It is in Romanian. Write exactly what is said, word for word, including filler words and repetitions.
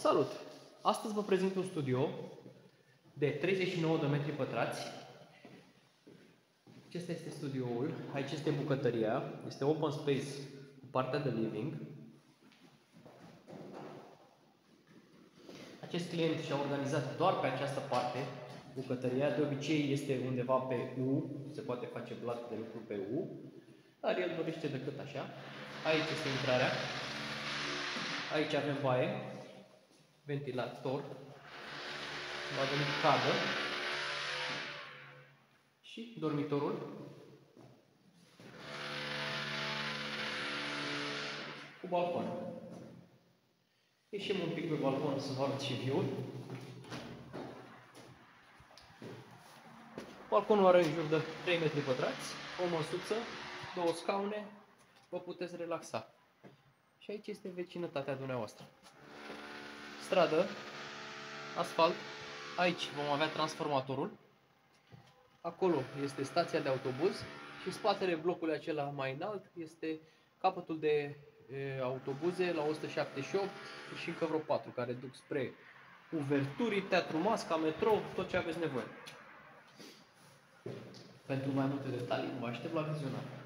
Salut! Astăzi vă prezint un studio de treizeci și nouă de metri pătrați. Acesta este studioul, aici este bucătăria, este open space cu partea de living. Acest client și-a organizat doar pe această parte bucătăria, de obicei este undeva pe U, se poate face blat de lucru pe U, dar el dorește decât așa. Aici este intrarea, aici avem baie, ventilator, va veni cadă și dormitorul cu balcon. Ieșim un pic pe balcon să vă arăt și view-ul. Balconul are în jur de trei metri pătrați, o măsuță, două scaune, vă puteți relaxa. Și aici este vecinătatea dumneavoastră. Stradă, asfalt, aici vom avea transformatorul, acolo este stația de autobuz și spatele blocului acela mai înalt este capătul de e, autobuze la o sută șaptezeci și opt și încă vreo patru care duc spre Uverturii, Teatru Masca, metrou, tot ce aveți nevoie. Pentru mai multe detalii, vă aștept la vizionare.